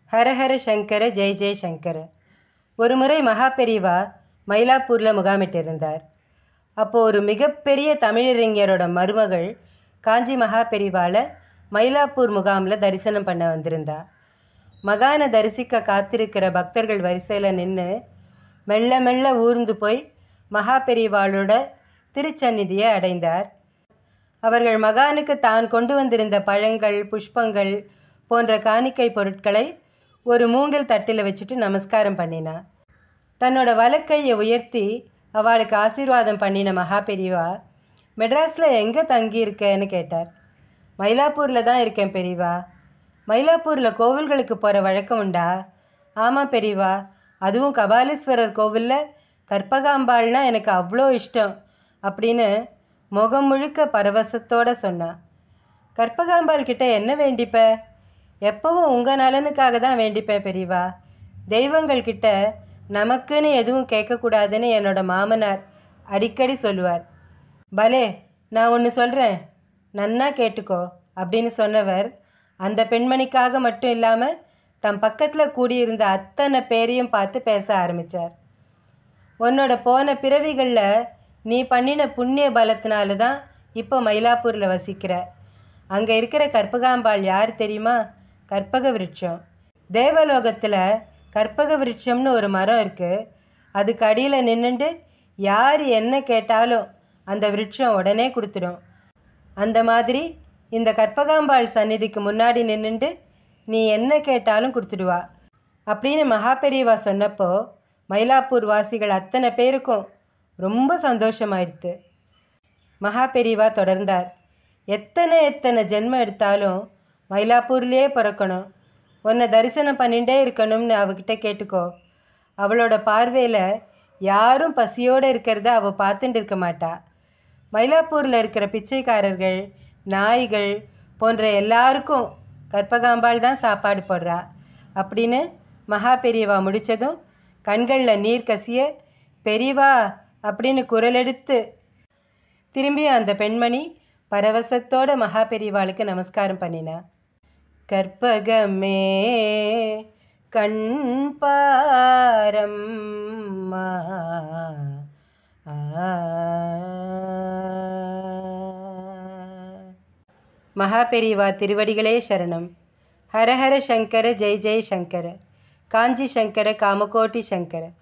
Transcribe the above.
ஹரஹர சங்கர ஜெய் ஜெய் சங்கர. ஒரு முறை மகா பெரிவா மயிலாப்பூரில் முகாமிட்டிருந்தார். அப்போது ஒரு மிகப்பெரிய தமிழறிஞரோட மருமகள் காஞ்சி மகா பெரிவாளை மயிலாப்பூர் முகாமில் தரிசனம் பண்ண வந்திருந்தா. மகானை தரிசிக்க காத்திருக்கிற பக்தர்கள் வரிசையில் நின்று மெல்ல மெல்ல ஊர்ந்து போய் மகா பெரிவாளோட திருச்சந்நிதியை அடைந்தார். அவர்கள் மகானுக்கு தான் கொண்டு வந்திருந்த பழங்கள், புஷ்பங்கள் போன்ற காணிக்கை பொருட்களை ஒரு மூங்கில் தட்டில் வச்சுட்டு நமஸ்காரம் பண்ணினா. தன்னோட வலக்கையை உயர்த்தி அவளுக்கு ஆசீர்வாதம் பண்ணின மகா பெரிவா, மெட்ராஸில் எங்கே தங்கியிருக்கேன்னு கேட்டார். மயிலாப்பூரில் தான் இருக்கேன் பெரிவா. மயிலாப்பூரில் கோவில்களுக்கு போகிற வழக்கம் உண்டா? ஆமாம் பெரிவா, அதுவும் கபாலீஸ்வரர் கோவிலில் கற்பகாம்பாள்னா எனக்கு அவ்வளோ இஷ்டம் அப்படின்னு முகம் முழுக்க பரவசத்தோடு சொன்னான். கற்பகாம்பாள் கிட்ட என்ன வேண்டிப்ப? எப்பவும் உங்கள் நலனுக்காக தான் வேண்டிப்பேன் பெரிவா. தெய்வங்கள் கிட்ட நமக்குன்னு எதுவும் கேட்கக்கூடாதுன்னு என்னோட மாமனார் அடிக்கடி சொல்லுவார். பலே, நான் ஒன்று சொல்கிறேன், நன்னா கேட்டுக்கோ அப்படின்னு சொன்னவர் அந்த பெண்மணிக்காக மட்டும் இல்லாமல் தம் பக்கத்தில் கூடியிருந்த அத்தனை பேரையும் பார்த்து பேச ஆரம்பித்தார். உன்னோட போன பிறவிகளில் நீ பண்ணின புண்ணிய பலத்தினால தான் இப்போ மயிலாப்பூரில் வசிக்கிற. அங்கே இருக்கிற கற்பகாம்பாள் யார் தெரியுமா? கற்பக விருட்சம். தேவலோகத்தில் கற்பக விருட்சம்னு ஒரு மரம் இருக்குது. அதுக்கு அடியில் நின்றுண்டு யார் என்ன கேட்டாலும் அந்த விருட்சம் உடனே கொடுத்துடும். அந்த மாதிரி இந்த கற்பகாம்பாள் சந்நிதிக்கு முன்னாடி நின்றுண்டு நீ என்ன கேட்டாலும் கொடுத்துடுவா அப்படின்னு மகா பெரியவா சொன்னப்போ மயிலாப்பூர் வாசிகள் அத்தனை பேருக்கும் ரொம்ப சந்தோஷமாயிடுத்து. மகா பெரியவா தொடர்ந்தார். எத்தனை ஜென்மம் எடுத்தாலும் மயிலாப்பூர்லேயே பிறக்கணும், உன்னை தரிசனம் பண்ணிகிட்டே இருக்கணும்னு அவகிட்ட கேட்டுக்கோ. அவளோட பார்வையில் யாரும் பசியோடு இருக்கிறத அவள் பார்த்துட்டு இருக்க மாட்டா. மயிலாப்பூரில் இருக்கிற பிச்சைக்காரர்கள், நாய்கள் போன்ற எல்லாருக்கும் கற்பகாம்பாள் தான் சாப்பாடு போடுறா அப்படின்னு மகா பெரியவா முடித்ததும் கண்களில் நீர் கசிய பெரியவா அப்படின்னு குரல் எடுத்து திரும்பி அந்த பெண்மணி பரவசத்தோட மகா பெரியவாளுக்கு நமஸ்காரம் பண்ணினா. கற்பகமே கண் பாரம்மா, மகா பெரியவா திருவடிகளே சரணம். ஹரஹர சங்கர ஜெய் ஜெய் சங்கர. காஞ்சி சங்கர காமகோட்டி சங்கர.